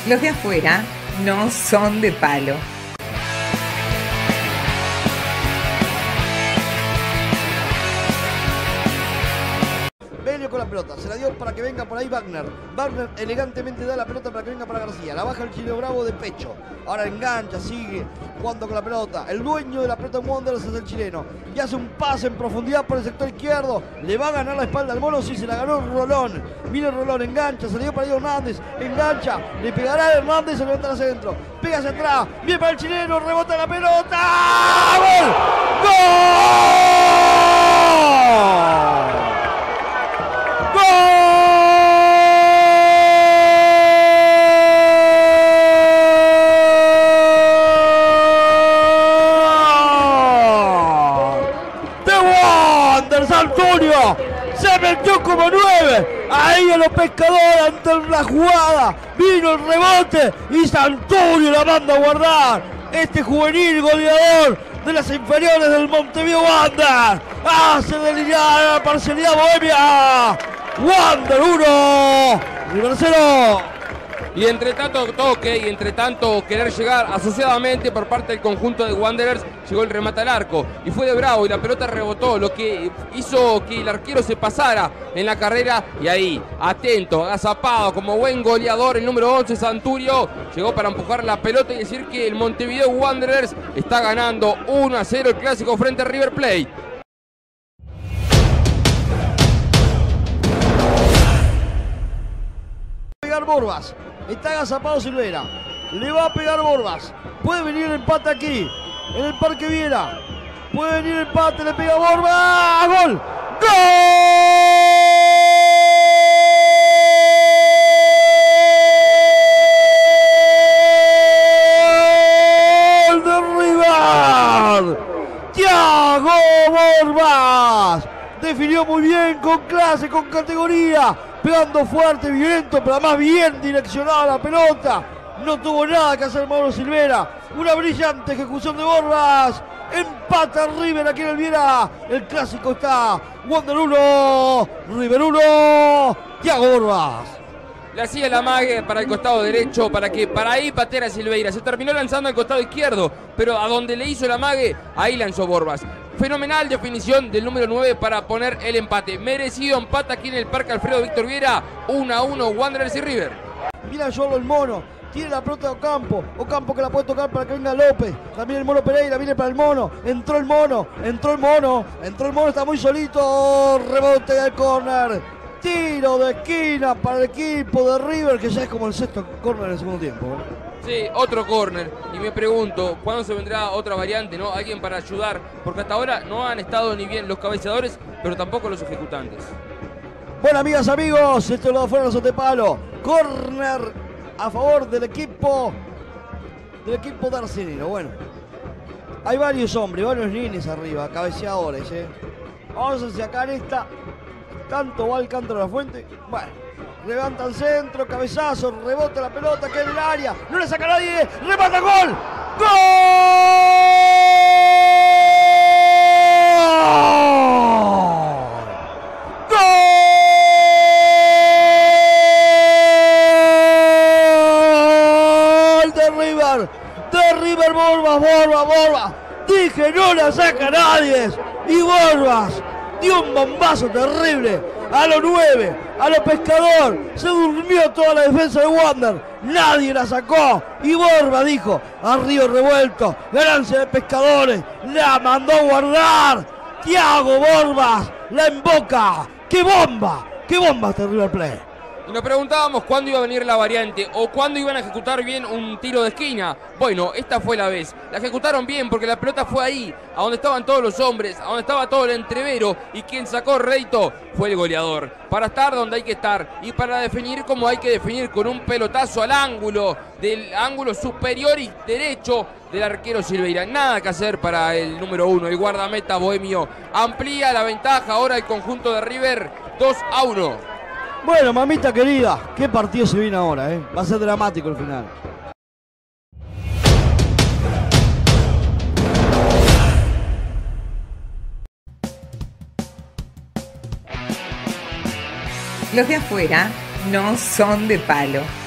Los de afuera no son de palo. Belio con la pelota, se la dio para que venga por ahí Wagner. Wagner elegantemente da la pelota para que venga para García. La baja el chileno Bravo de pecho. Ahora engancha, sigue jugando con la pelota. El dueño de la pelota en Wanderers es el chileno. Y hace un pase en profundidad por el sector izquierdo. Le va a ganar la espalda al mono, sí, se la ganó Rolón. Mira Rolón, engancha, se le dio para Diego Hernández. Engancha, le pegará a Hernández, se levanta hacia adentro. Pega hacia atrás, bien para el chileno, rebota la pelota. ¡Gol! Antonio se metió como 9 ahí a los pescadores ante la jugada, vino el rebote y Santurio la manda a guardar. Este juvenil goleador de las inferiores del Montevideo Wander hace delinear la parcialidad bohemia. Wander 1, River 0. Y entre tanto toque y entre tanto querer llegar asociadamente por parte del conjunto de Wanderers, llegó el remate al arco y fue de Bravo y la pelota rebotó, lo que hizo que el arquero se pasara en la carrera. Y ahí, atento, agazapado, como buen goleador, el número 11 Santurio llegó para empujar la pelota y decir que el Montevideo Wanderers está ganando 1-0 el clásico frente a River Plate. Borbas, está agazapado Silveira, le va a pegar Borbas, puede venir el empate aquí, en el Parque Viera, puede venir el empate, le pega Borbas, ¡gol! ¡Gol de River! Thiago Borbas definió muy bien, con clase, con categoría, pegando fuerte, violento, pero además bien direccionada la pelota. No tuvo nada que hacer Mauro Silveira. Una brillante ejecución de Borbas. Empata River aquí en el Viera. El clásico está Wander 1, River 1, Thiago Borbas. Le hacía el amague para el costado derecho para que para ahí pateara Silveira. Se terminó lanzando al costado izquierdo, pero a donde le hizo el amague, ahí lanzó Borbas. Fenomenal definición del número 9 para poner el empate. Merecido empate aquí en el Parque Alfredo Víctor Viera. 1-1 Wanderers y River. Mira Yolo el mono. Tiene la pelota de Ocampo que la puede tocar para que venga López. También el mono Pereira, viene para el mono. Entró el mono, está muy solito. Rebote del córner. Tiro de esquina para el equipo de River, que ya es como el sexto córner en el segundo tiempo. Sí, otro córner. Y me pregunto, ¿cuándo se vendrá otra variante, no? Alguien para ayudar, porque hasta ahora no han estado ni bien los cabeceadores, pero tampoco los ejecutantes. Bueno, amigas, amigos, esto es lo de afuera, los de palo. Córner a favor del equipo de Arsenio. Bueno, hay varios hombres, varios niños arriba, cabeceadores, Vamos a sacar esta. Tanto va el canto de la fuente. Bueno, levanta el centro, cabezazo, rebota la pelota, queda en el área. No le saca a nadie, remata, gol. ¡Gol! De River, Borbas. Dije, no la saca nadie. Y Borbas dio un bombazo terrible a los 9, a los pescador. Se durmió toda la defensa de Wander. Nadie la sacó. Y Borbas dijo, arriba revuelto, ganancia de pescadores. La mandó a guardar. Thiago Borbas la emboca. ¡Qué bomba! ¡Qué bomba este River Plate! Y nos preguntábamos cuándo iba a venir la variante o cuándo iban a ejecutar bien un tiro de esquina. Bueno, esta fue la vez. La ejecutaron bien porque la pelota fue ahí, a donde estaban todos los hombres, a donde estaba todo el entrevero, y quien sacó rédito fue el goleador. Para estar donde hay que estar y para definir como hay que definir, con un pelotazo al ángulo, del ángulo superior y derecho del arquero Silveira. Nada que hacer para el número 1, el guardameta bohemio. Amplía la ventaja ahora el conjunto de River, 2-1. Bueno, mamita querida, qué partido se viene ahora, Va a ser dramático el final. Los de afuera no son de palo.